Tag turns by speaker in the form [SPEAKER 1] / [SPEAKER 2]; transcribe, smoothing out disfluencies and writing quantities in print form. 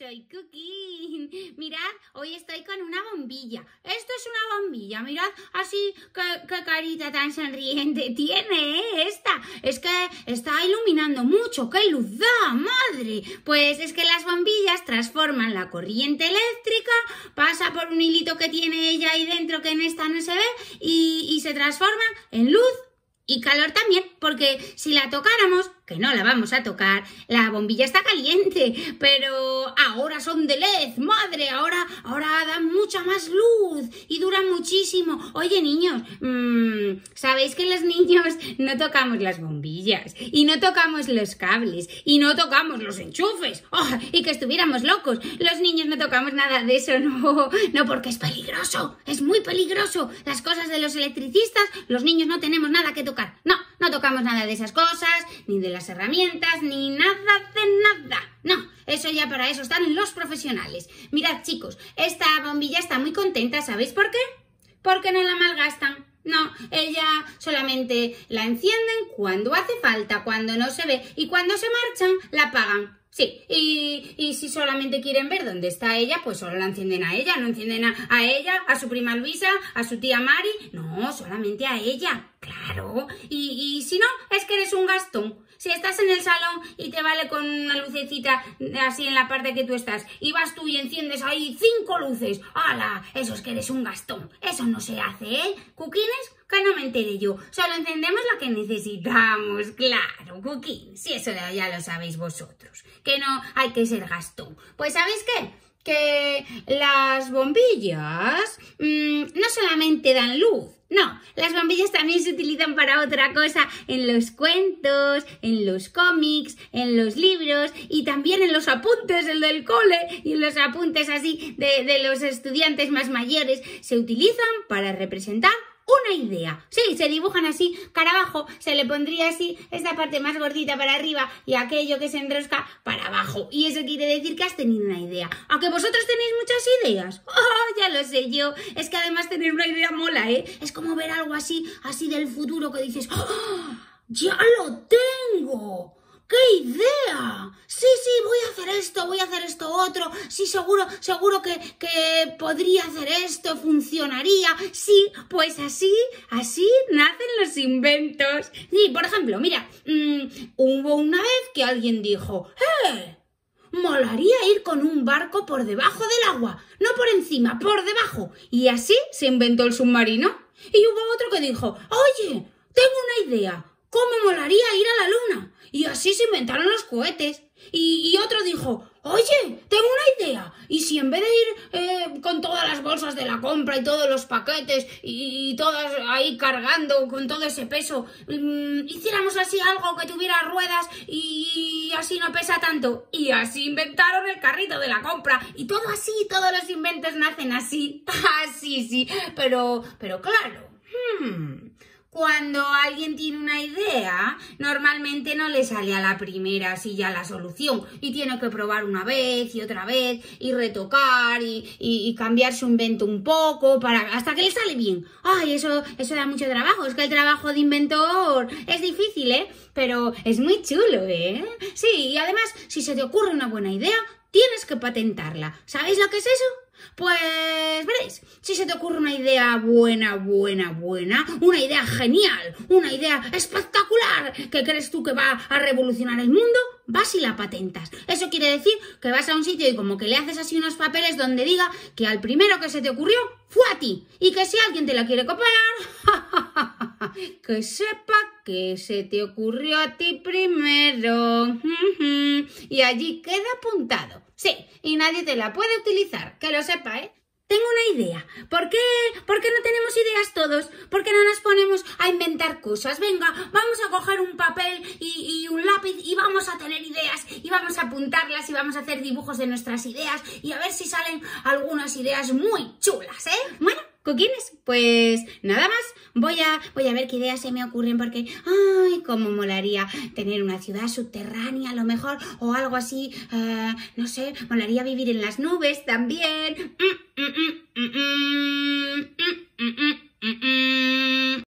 [SPEAKER 1] soy Cookie. Mirad, hoy estoy con una bombilla. Esto es una bombilla, mirad, así, qué carita tan sonriente tiene, esta. Es que está iluminando mucho, qué luz da, madre. Pues es que las bombillas transforman la corriente eléctrica, pasa por un hilito que tiene ella ahí dentro que en esta no se ve y se transforma en luz y calor también, porque si la tocáramos, que no la vamos a tocar, la bombilla está caliente, pero ahora son de LED, madre, ahora dan mucha más luz y duran muchísimo. Oye, niños, ¿sabéis que los niños no tocamos las bombillas y no tocamos los cables y no tocamos los enchufes? ¡Oh! Y que estuviéramos locos. Los niños no tocamos nada de eso, no, porque es peligroso, es muy peligroso. Las cosas de los electricistas, los niños no tenemos nada que tocar. No tocamos nada de esas cosas, ni de las herramientas, ni nada de nada. No, eso ya para eso están los profesionales. Mirad, chicos, esta bombilla está muy contenta, ¿sabéis por qué? Porque no la malgastan. No, ella solamente la encienden cuando hace falta, cuando no se ve, y cuando se marchan la apagan. Sí, y si solamente quieren ver dónde está ella, pues solo la encienden a ella, no encienden a ella, a su prima Luisa, a su tía Mari, no, solamente a ella, claro. Y si no, es que eres un gastón. Si estás en el salón y te vale con una lucecita así en la parte que tú estás y vas tú y enciendes ahí 5 luces, ¡hala! Eso es que eres un gastón. Eso no se hace, ¿eh? ¿Cuquines? Que no me entere yo. Solo encendemos lo que necesitamos, claro, Cookie. Si eso ya lo sabéis vosotros. Que no hay que ser gastón. Pues ¿sabéis qué? Que las bombillas no solamente dan luz. No, las bombillas también se utilizan para otra cosa en los cuentos, en los cómics, en los libros y también en los apuntes del cole y en los apuntes así de los estudiantes más mayores. Se utilizan para representar una idea. Sí, se dibujan así, cara abajo, se le pondría así esta parte más gordita para arriba y aquello que se enrosca para abajo. Y eso quiere decir que has tenido una idea. ¿A que vosotros tenéis muchas ideas? ¡Oh, ya lo sé yo! Es que además tener una idea mola, ¿eh? Es como ver algo así del futuro que dices ¡oh, ya lo tengo! ¡Qué idea! Sí, voy a hacer esto otro. Sí, seguro que podría hacer esto, funcionaría. Sí, pues así nacen los inventos. Sí, por ejemplo, mira, hubo una vez que alguien dijo, molaría ir con un barco por debajo del agua, no por encima, por debajo. Y así se inventó el submarino. Y hubo otro que dijo, oye, tengo una idea. ¿Cómo molaría ir a la luna? Y así se inventaron los cohetes. Y otro dijo, oye, tengo una idea. Y si en vez de ir con todas las bolsas de la compra y todos los paquetes y todas ahí cargando con todo ese peso, hiciéramos así algo que tuviera ruedas y así no pesa tanto. Y así inventaron el carrito de la compra. Y todo así, todos los inventos nacen así. Así, sí. Pero claro. Cuando alguien tiene una idea, normalmente no le sale a la primera así ya la solución y tiene que probar una vez y otra vez y retocar y cambiar su invento un poco hasta que le sale bien. Ay, eso da mucho trabajo, es que el trabajo de inventor es difícil, ¿eh? Pero es muy chulo, ¿eh? Sí, y además, si se te ocurre una buena idea, tienes que patentarla. ¿Sabéis lo que es eso? Pues veréis, si se te ocurre una idea buena, una idea genial, una idea espectacular que crees tú que va a revolucionar el mundo, vas y la patentas. Eso quiere decir que vas a un sitio y como que le haces así unos papeles donde diga que al primero que se te ocurrió fue a ti y que si alguien te la quiere copiar, que sepa que se te ocurrió a ti primero y allí queda apuntado. Sí, y nadie te la puede utilizar, que lo sepa, ¿eh? Tengo una idea. ¿Por qué no tenemos ideas todos? ¿Por qué no nos ponemos a inventar cosas? Venga, vamos a coger un papel y un lápiz y vamos a tener ideas y vamos a apuntarlas y vamos a hacer dibujos de nuestras ideas y a ver si salen algunas ideas muy chulas, ¿eh? Bueno, coquines, pues nada más. Voy a ver qué ideas se me ocurren porque, ay, cómo molaría tener una ciudad subterránea a lo mejor o algo así, no sé, molaría vivir en las nubes también.